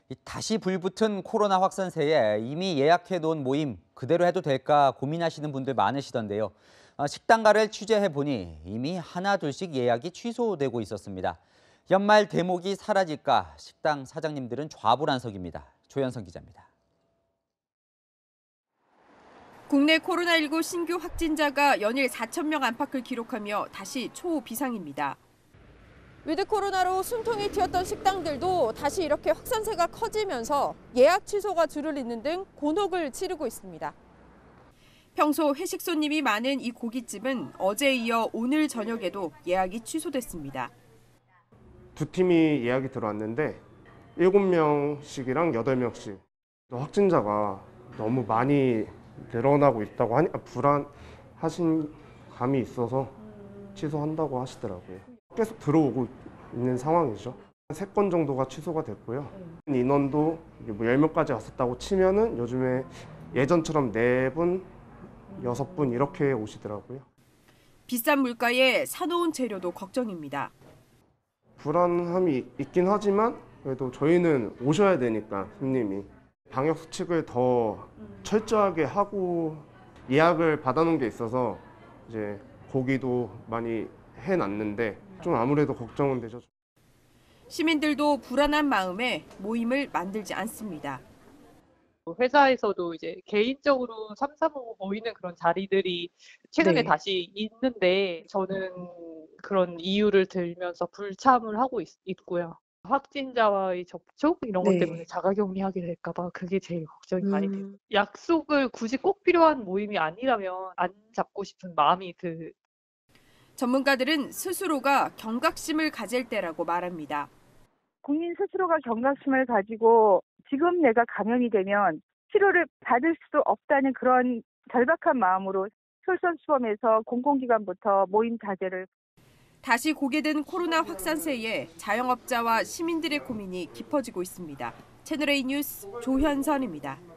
다시 불붙은 코로나 확산세에 이미 예약해놓은 모임 그대로 해도 될까 고민하시는 분들 많으시던데요. 식당가를 취재해보니 이미 하나둘씩 예약이 취소되고 있었습니다. 연말 대목이 사라질까 식당 사장님들은 좌불안석입니다. 조현성 기자입니다. 국내 코로나19 신규 확진자가 연일 4,000명 안팎을 기록하며 다시 초비상입니다. 위드 코로나로 숨통이 튀었던 식당들도 다시 이렇게 확산세가 커지면서 예약 취소가 줄을 잇는 등 곤혹을 치르고 있습니다. 평소 회식 손님이 많은 이 고깃집은 어제에 이어 오늘 저녁에도 예약이 취소됐습니다. 두 팀이 예약이 들어왔는데 7명씩이랑 8명씩 확진자가 너무 많이 늘어나고 있다고 하니 불안하신 감이 있어서 취소한다고 하시더라고요. 계속 들어오고 있는 상황이죠. 3건 정도가 취소가 됐고요. 인원도 뭐 10명까지 왔었다고 치면은 요즘에 예전처럼 4분, 6분 이렇게 오시더라고요. 비싼 물가에 사놓은 재료도 걱정입니다. 불안함이 있긴 하지만 그래도 저희는 오셔야 되니까 손님이 방역 수칙을 더 철저하게 하고 예약을 받아놓은 게 있어서 이제 고기도 많이 해놨는데 좀 아무래도 걱정은 되죠. 시민들도 불안한 마음에 모임을 만들지 않습니다. 회사에서도 이제 개인적으로 3, 4부 모이는 그런 자리들이 최근에 다시 있는데 저는 그런 이유를 들면서 불참을 하고 있고요. 확진자와의 접촉 이런 것 때문에 자가격리하게 될까 봐 그게 제일 걱정이 많이 돼요. 약속을 굳이 꼭 필요한 모임이 아니라면 안 잡고 싶은 마음이 전문가들은 스스로가 경각심을 가질 때라고 말합니다. 국민 스스로가 경각심을 가지고 지금 내가 감염이 되면 치료를 받을 수도 없다는 그런 절박한 마음으로 솔선수범해서 공공기관부터 모임 자제를. 다시 고개 든 코로나 확산세에 자영업자와 시민들의 고민이 깊어지고 있습니다. 채널A 뉴스 조현선입니다.